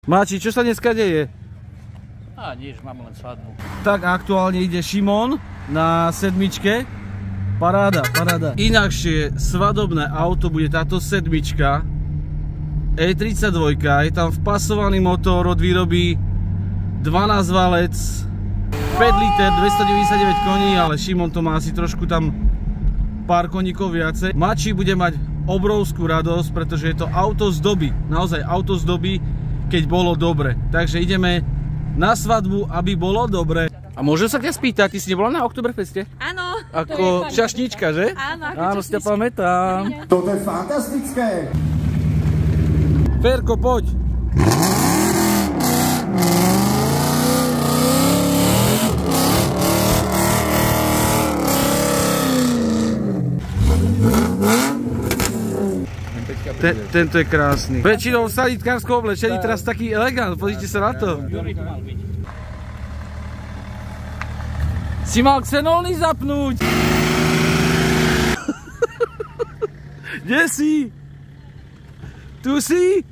Máči, čo sa dneska deje? A nič, mám len svadbu. Tak aktuálne ide Šimon na sedmičke. Paráda, paráda. Inakšie svadobné auto bude táto sedmička E32, je tam vpasovaný motor od výroby 12 valec, 5 liter, 299 koní, ale Šimon to má asi trošku tam pár koníkov viacej. Mači bude mať obrovskú radosť, pretože je to auto z doby, naozaj auto z doby, keď bolo dobre. Takže ideme na svadbu, aby bolo dobre. A môžem sa ťa spýtať, ty si nebola na Oktoberfeste? Áno. Ako čašnička, že? Áno, ako áno, si ťa pamätám. Toto je fantastické. Ferko, poď. Tento je krásny. Väčšinou v sanitkárskom oblečení, teraz taký elegant, pozrite sa na to. Si mal xenóny zapnúť. Kde si? Tu si?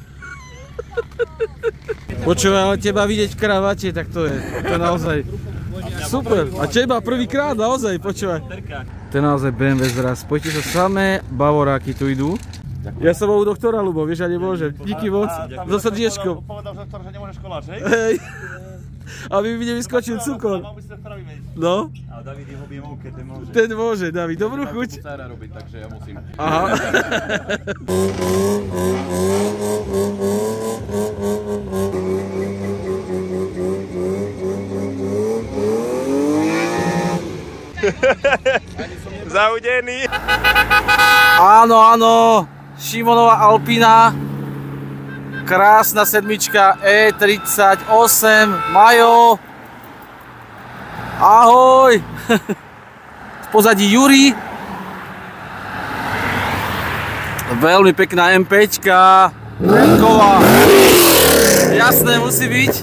Počúvaj, ale teba vidieť v kravate, tak to je naozaj super. A teba prvýkrát naozaj, počúvaj. To je naozaj BMW zraz. Poďte sa, samé bavoráky tu idú. Ja som bol u doktora, Ľubo, vieš, ja nemôžem. Díky moc, so srdiečkom. Povedal doktor, že nemôžeš koláč, hej? Hej. Aby mi nevyskočil cukor. No? Ale David jeho biemovke, ten môže. Ten môže, David, dobrú chuť. Chcem robiť, takže ja musím. Aha. Zaudený. Áno, áno. Šimonova Alpina, krásna sedmička E38, Majo, ahoj, v pozadí Juri, veľmi pekná MPčka, Renková, jasné musí byť,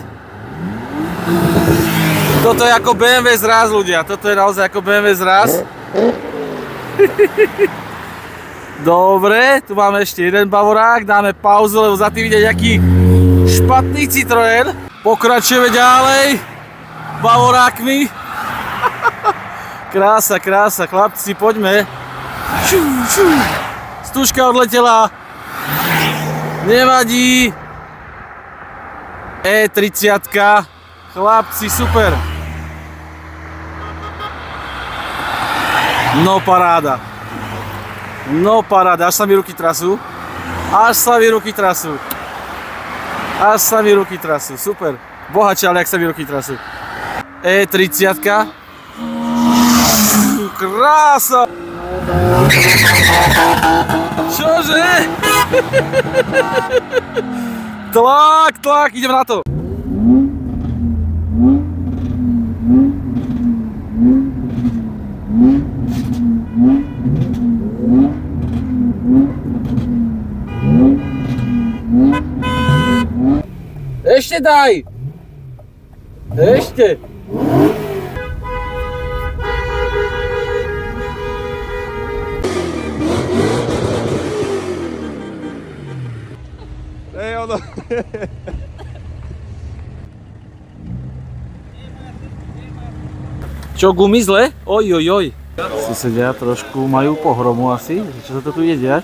toto je ako BMW zraz ľudia, toto je naozaj ako BMW zraz. Dobre, tu máme ešte jeden bavorák, dáme pauzu, lebo za tým ide nejaký špatný Citroën. Pokračujeme ďalej bavorákmi. Krása, krása, chlapci, poďme. Stužka odletela. Nevadí. E30, chlapci, super. No paráda. No paráda, až sa mi ruky trasú. Až sa mi ruky trasú. Až sa mi ruky trasú, super. Bohače, ale jak sa mi ruky trasú. E30. Krása. Čože? Tlak, tlak, idem na to. Ešte daj! Ešte! Ej, ono. Čo, gumy zle? Oj. Susedia trošku majú pohromu asi. Čo sa to tu ide diať?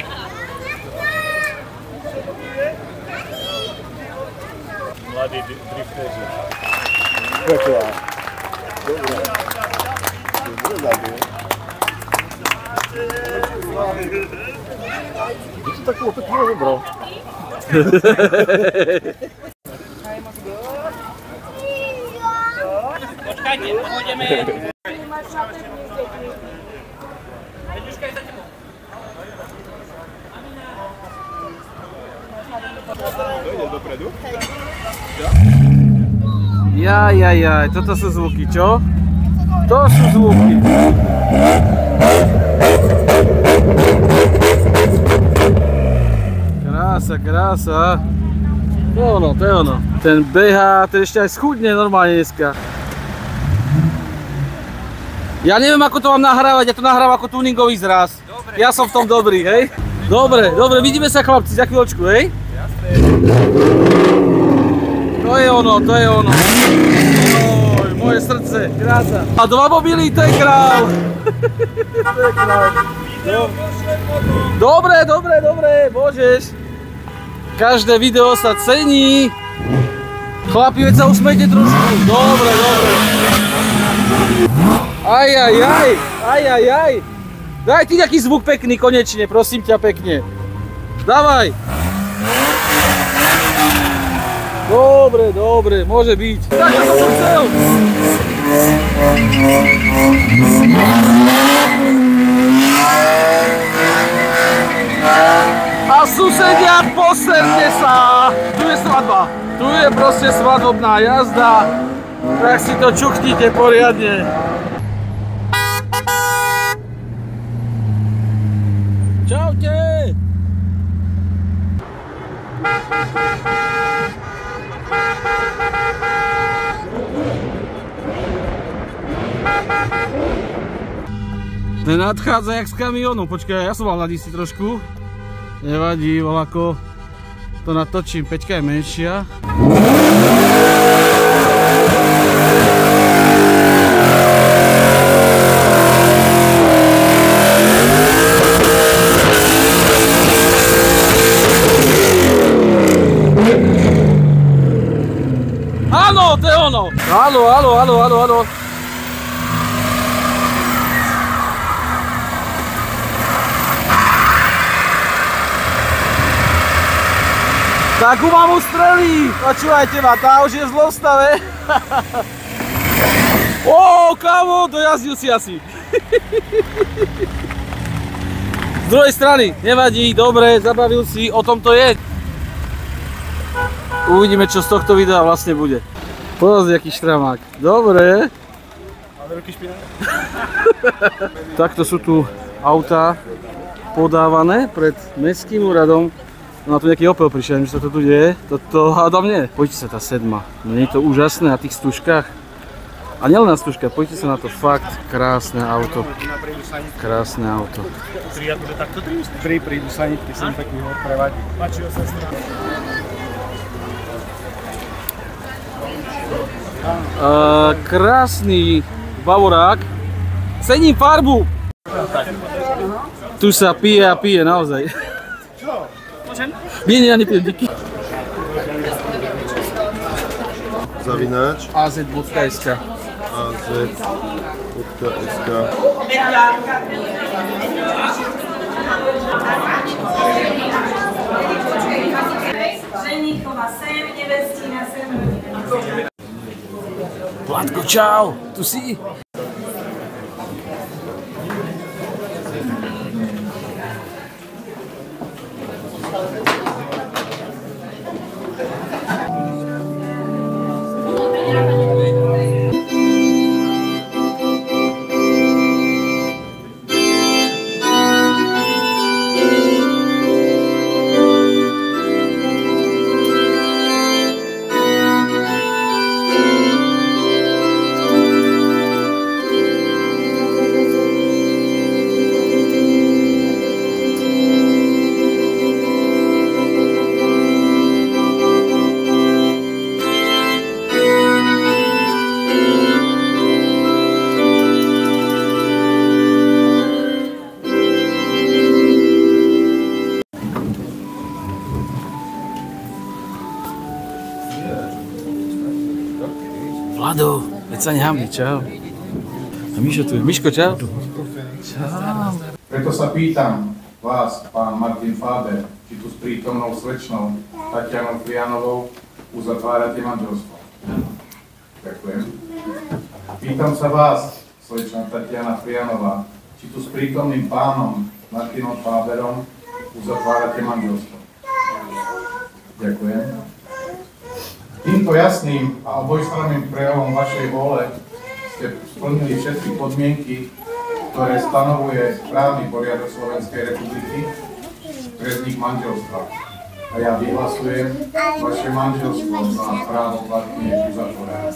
Mladí drifteři. Ty si takú peknú vybral. Počkajte, pôjdeme. Dojdeš dopredu? Jaj, toto sú zvuky, čo? To sú zvuky. Krása, krása. To je ono, to je ono. Ten behá, ten ešte aj schudne normálne dneska. Ja neviem, ako to mám nahrávať, ja to nahrávam ako tuningový zraz. Ja som v tom dobrý, hej? Dobre, vidíme sa chlapci za chvíľočku, hej? Jasné. To je ono, to je ono. Oj, moje srdce, krása. A 2 mobily, to je král. To je král. Dobre, dobre, dobre, môžeš. Každé video sa cení. Chlapi, veď sa usmejte trošku. Dobre, dobre. Aj, aj, aj, aj, aj, aj. Daj ti nejaký zvuk pekný, konečne, prosím ťa pekne. Dávaj. Dobre, dobre, môže byť. Tak, to som chcel. A susedia, poserte sa. Tu je svadba. Tu je proste svadobná jazda. Tak si to čuchnite poriadne. Čaute. Ten nadchádza jak z kamionu. Počkaj, ja som mal nadísť trošku. Nevadí, voľako. To natočím, 5 je menšia. Áno, to je ono! Áno, áno, áno, áno, áno. Tak mám ustrelí! Počúvajte ma, tá už je v zlom stave. Ó, kámo, dojazdil si asi. Z druhej strany, nevadí, dobre, zabavil si, o tom to je. Uvidíme, čo z tohto videa vlastne bude. Pozri, aký štramák. Dobre. Máme ruky špinavé? Takto sú tu autá podávané pred mestským úradom. No a tu nejaký Opel prišiel, že sa to tu deje. Toto hádam nie. Poďte sa tá 7. No nie je to úžasné na tých stužkách? A nielen na stužkách, poďte sa na to, fakt krásne auto. Krásne auto. 3 akože takto 3 prídu sanitky, sem taký hor prevadí. Páčilo sa strana. Krásny bavorák. Cením farbu. Tu sa pije a pije, naozaj. Nie, ja nepijem, díky. Zavináč az.sk az.sk Ženíchova sem, nevestína sem. Vládko, čau, tu si? Vlado, veď sa nehamni, čau. A Mišo tu je. Miško, čau. Čau. Preto sa pýtam vás, pán Martin Fáber, či tu s prítomnou slečnou Tatianou Frianovou uzatvárate manželstvo. Ďakujem. Pýtam sa vás, slečna Tatiana Frianová, či tu s prítomným pánom Martinom Fáberom uzatvárate manželstvo. Ďakujem. Týmto jasným a obojstranným prejavom vašej vôle ste splnili všetky podmienky, ktoré stanovuje právny poriadok Slovenskej republiky pre vznik manželstva. A ja vyhlasujem vaše manželstvo za právoplatne uzatvorené.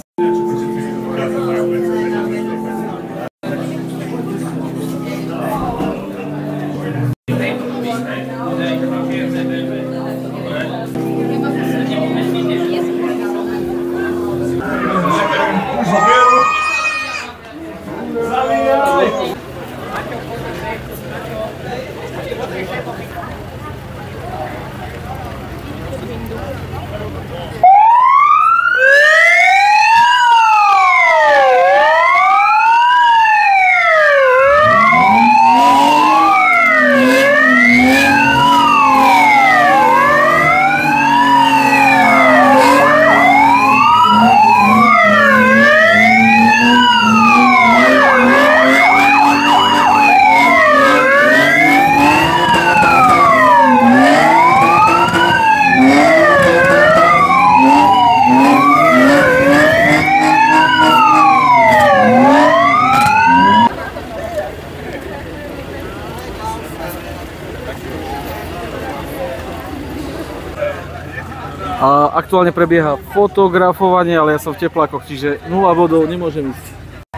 aktuálne prebieha fotografovanie, ale ja som v teplákoch, čiže 0 bodov, nemôžem ísť.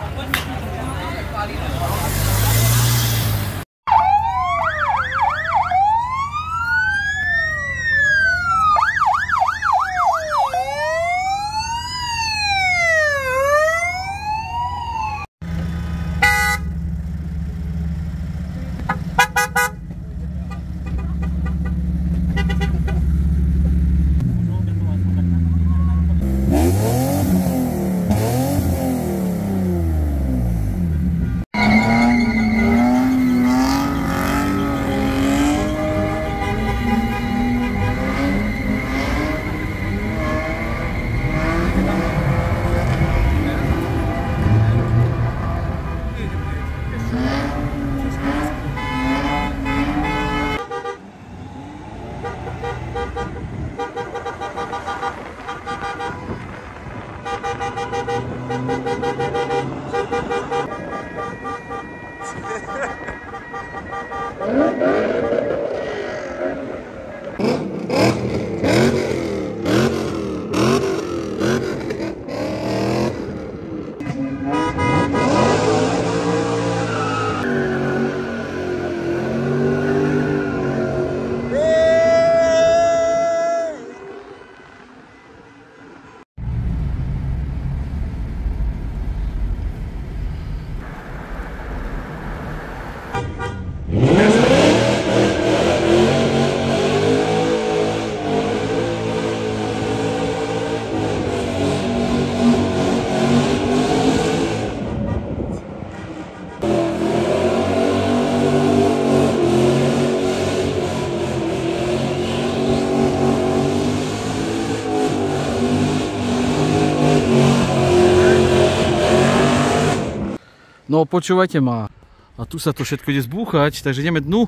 No počúvajte ma. A tu sa to všetko ide zbúchať, takže ideme dnu.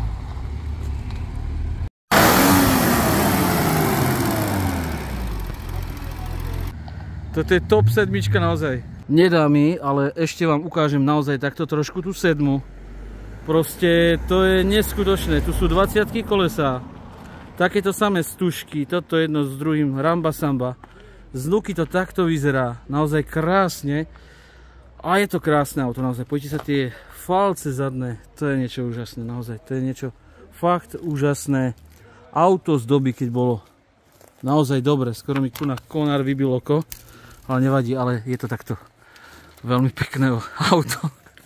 Toto je top sedmička naozaj. Nedá mi, ale ešte vám ukážem naozaj takto trošku tú sedmu. Proste to je neskutočné. Tu sú 20-ky kolesa. Takéto samé stužky, toto jedno s druhým, ramba samba. Z nuky to takto vyzerá, naozaj krásne. A je to krásne auto, naozaj. Poďte sa tie falce zadné, to je niečo úžasné, naozaj. To je niečo fakt úžasné. Auto z doby, keď bolo naozaj dobre. Skoro mi tu na konár vybil oko, ale nevadí, ale je to takto veľmi pekné auto.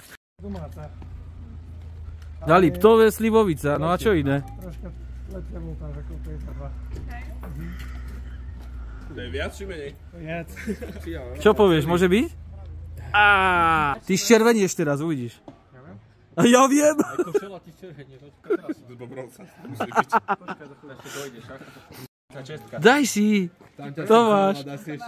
Dali Ptové, Slivovica, no a čo iné? Troška lepšie voltáž ako 52. To je viac či menej? Viac. Čo povieš, môže byť? Ty ščervenieš teraz, uvidíš. Ja viem. Aj košela ti červenieš. Z Bobrovca. Musí byť. Daj si. To máš.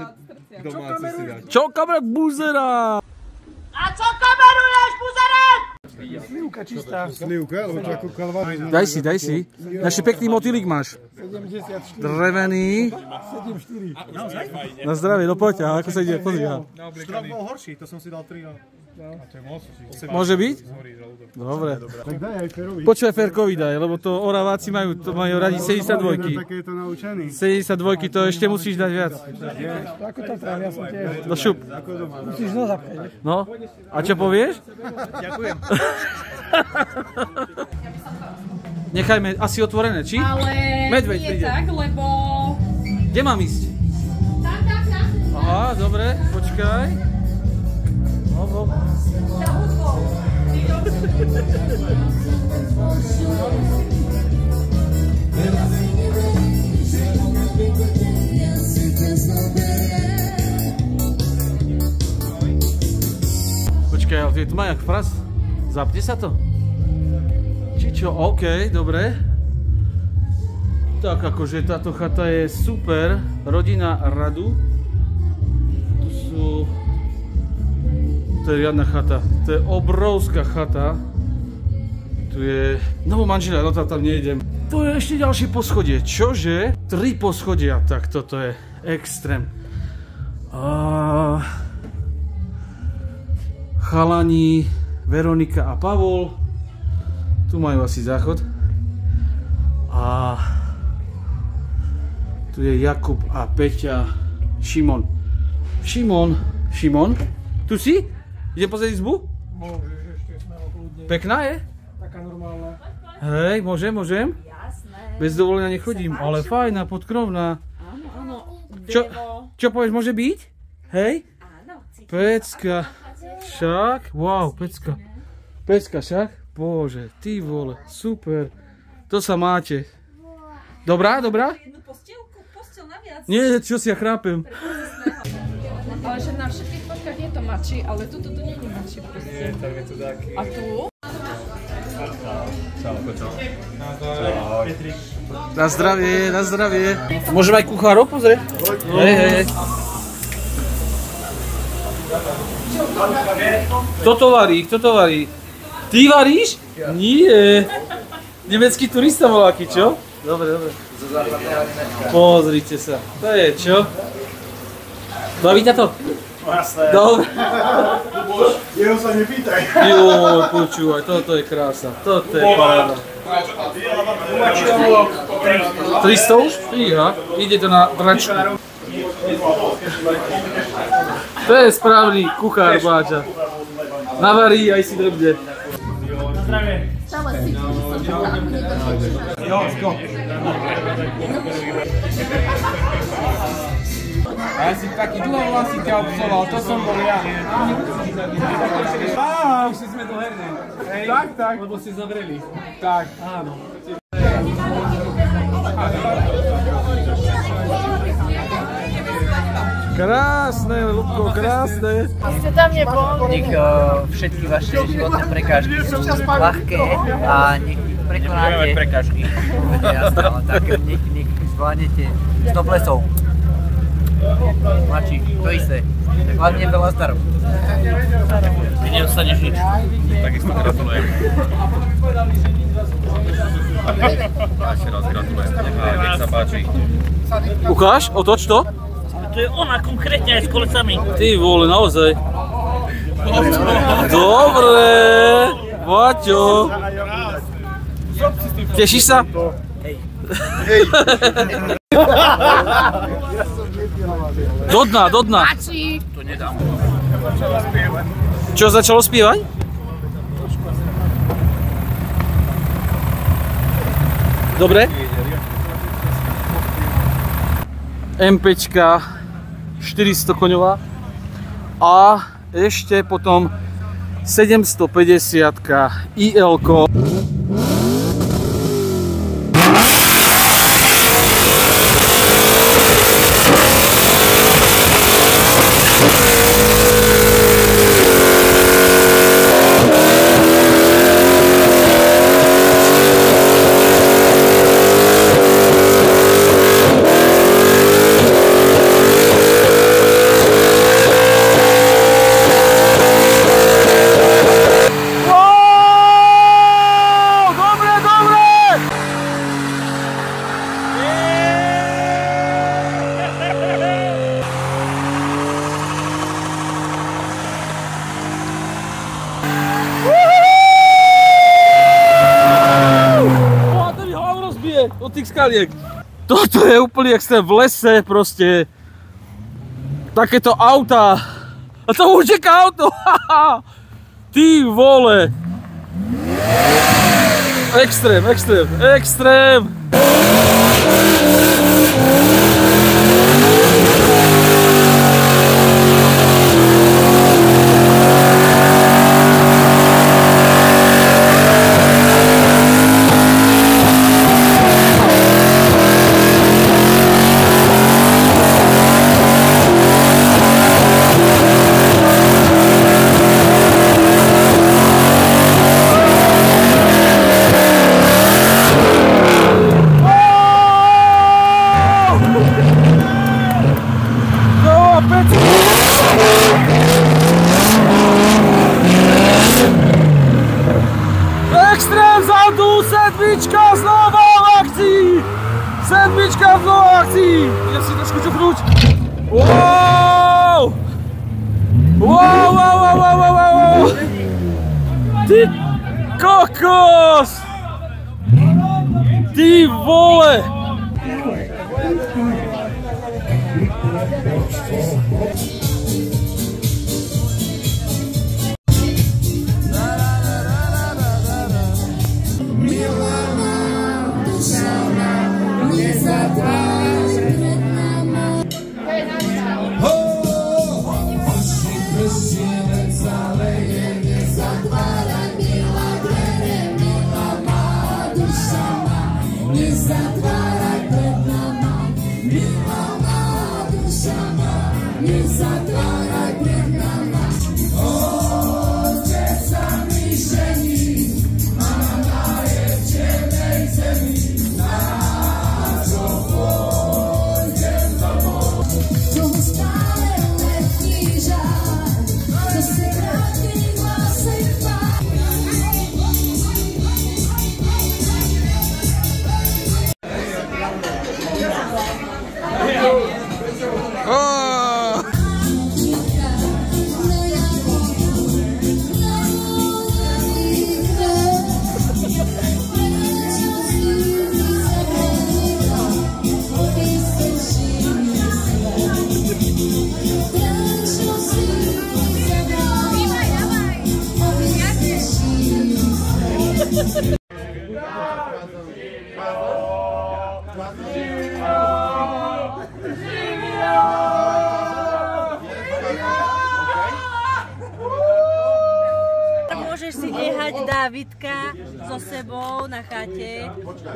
Čo kamerák buzera? A čo kameruješ, buzerák? Slivka čistá. Slivka, alebo ako kalvár. Daj si. Naši pekný motýlik máš. 74. Drevený. 74. Na zdravie, no poďte, ako sa ide, pozri. Strop bol horší, to som si dal 3. Môže byť? Dobre. Tak daj aj Ferovi. Počúvaj Ferkovi daj, lebo to Oraváci majú radi 72-ky. Také je to naučený. 72-ky to ešte musíš dať viac. Ako to tam, ja som tiež. No šup. Musíš no zapchať. No, a čo povieš? Ďakujem. Nechajme asi otvorené, či? Ale Medveď nie príde. tak, lebo... Kde mám ísť? Tam. Aha, dobre, počkaj. No. Za hudbou. Počkaj, ale tu má jak fras. Zapne sa to? Či čo? OK, dobre. Tak akože táto chata je super. Rodina Radu. Tu sú... To je riadna chata. To je obrovská chata. Tu je... No manželia, no tam nejdem. To je ešte ďalšie poschodie. Čože? 3 poschodia. Tak toto je extrém. Chalani, Veronika a Pavol. Tu majú asi záchod. A Tu je Jakub a Peťa. Šimon. Šimon. Tu si? Idem pozrieť izbu? Môžeš, ešte sme okľudne. Pekná je? Taká normálna. Hej, môžem? Jasné. Bez dovolenia nechodím, ale fajná, podkrovná. Áno, Čo povieš, môže byť? Hej? Áno, cítim. Pecka. Však? Wow, pecka. Pecka však? Bože, ty vole, super. To sa máte. Dobrá? Jednu posteľ naviac. Nie, čo si ja chrápem. Ale že na všetkých fotkách je to mači, ale tu nie je mači proste. Nie, tam je to taký. A tu? Na zdravie. Môžeme aj kuchárov pozrieť? Hej. Kto to varí? Ty varíš? Nie. Nemecký turista voľaký, čo? Dobre. Pozrite sa. To je čo? Baví ťa to? Jasné. Dobre. Jeho sa nepýtaj. Joj, počúvaj, toto je krása. Toto je paráda. 300 už? Fíha, ide to na bračku. To je správny kuchár, Báča. Navarí aj si drbne. Stále cítim, že som taká ako nedrží. Jo, go. A ja si taký dlhovlasý ťa obsoval, to som bol ja. Á, už sme do hernej. Tak. Lebo si zavreli. Tak, áno. Krásne, Ľubko, krásne. Ste tam nebol? Nech všetky vaše životné prekážky sú ľahké a nech ich prekonáte. Prekážky. Jasné, ale tak nech zvládnete 100 plesov. Mači, to isté. Hlavne veľa starov. Ty nedostaneš nič. Takisto gratulujem. A ešte raz gratulujem. Nech sa páči. Ukáž, otoč to. To je ona konkrétne aj s kolecami. Ty vole, naozaj. Dobre, Baťo. Tešíš sa? Hej. Do dna. Mači! To nedám. Čo, začalo spievať? Dobre. MPčka 400 koňová a ešte potom 750 IL-ko. Od tých skaliek. Toto je úplný extrém v lese proste. Takéto auta. A to už čeká auto. Ty vole. Extrém. Sedmička znova v akcii! Idem si trošku čupnúť. Wow! Ty kokos! Ty vole! Môžeš si nehať Dávidka so sebou na chate,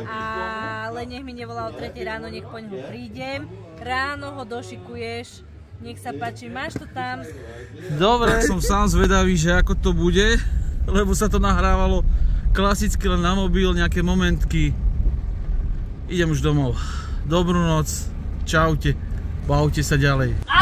ale nech mi nevolá o 3 ráno, nech po ňoho prídem. Ráno ho došikuješ, nech sa páči, máš to tam? Dobre, som sám zvedavý, že ako to bude, lebo sa to nahrávalo klasicky len na mobil, nejaké momentky. Idem už domov. Dobrú noc, čaute, bavte sa ďalej.